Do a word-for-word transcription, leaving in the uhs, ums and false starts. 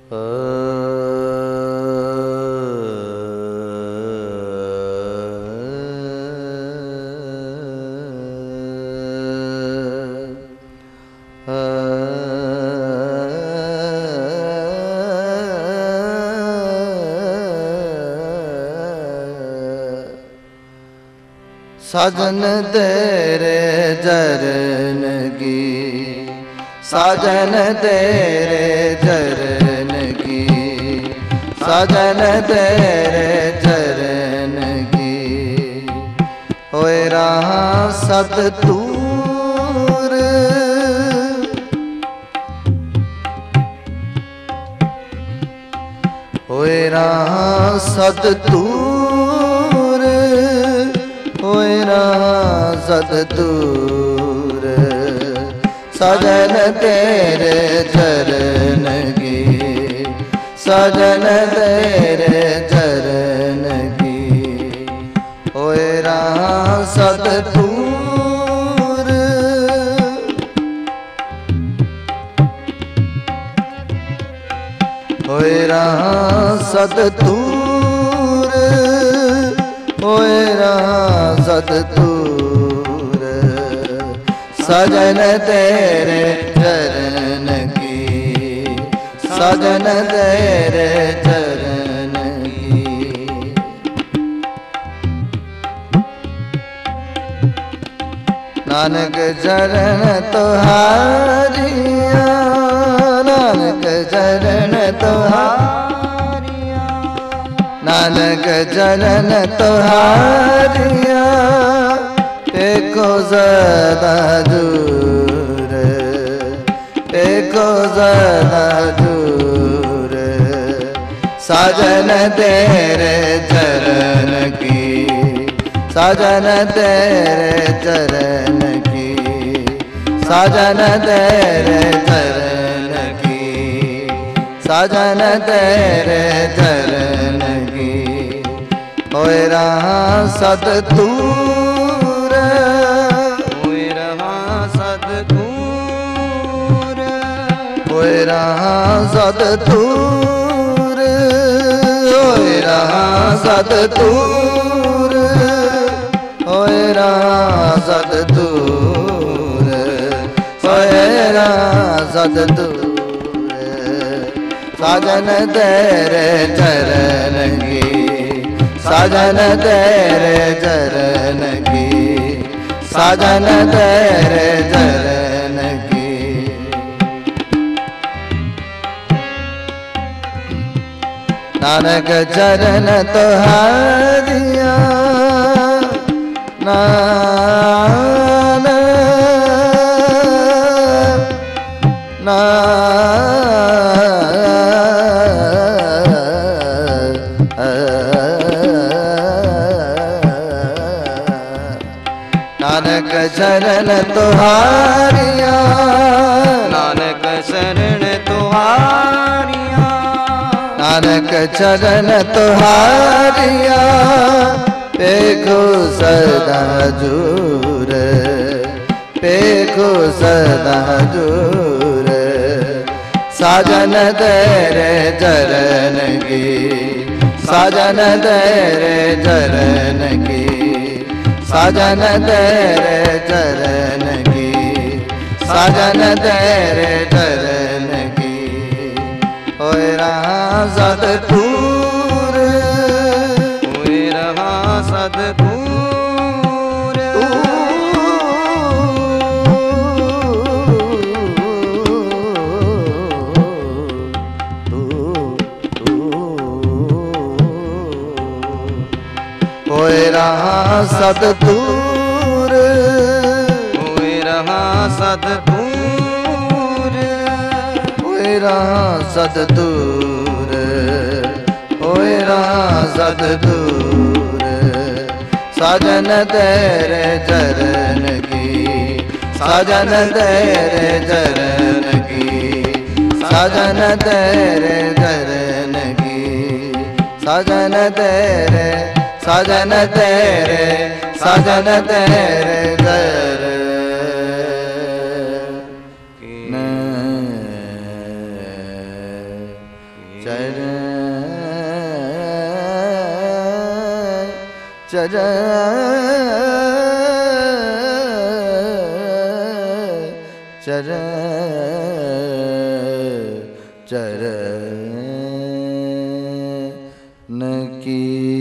साजन तेरे चरण की, साजन तेरे चरण की, साजन तेरे चरण की, होए रहा सततूर, होए रहा सततूर, होए रहा सततूर। साजन तेरे चरण की, साजन तेरे चरण की, होए रहा सततूर। होए रहा सततूर, होए रहा सततूर। साजन तेरे चरण की, साजन तेरे चरण की, नानक चरण तुहारिया, नानक चरण तुहारिया, नानक चरण तुहारिया, टेको सदा दूर, टेको सदा दूर। साजन तेरे चरण की, साजन तेरे चरण की, साजन तेरे चरण की, साजन तेरे चरण की, होए रहा सततूर, होए रहा सततूर, होए रहा सततूर, होए रहा सततूर, होए रहा सततूर, होए रहा सततूर। साजन तेरे चरण की, साजन तेरे चरण की, साजन तेरे चरण की, नानक चरण तुहारिया, नानक नानक शरण तुहारिया, नानक शरण तुहारिया, नानक शरण तुहारिया, पेखो सदा जूर, पेखो सदा जूर। साजन तेरे चरण की, साजन तेरे चरण की, साजन तेरे चरण की, साजन तेरे चरण की, होए रहा सततूर, होए रहा सततूर। होए रहा सततूर, होए रहा सततूर, होए रहा सततूर, होए रहा सततूर। साजन तेरे चरण की, साजन तेरे चरण की, साजन तेरे चरण की, साजन तेरे, साजन तेरे, साजन तेरे चरण की। चरण चरण चरण चरण की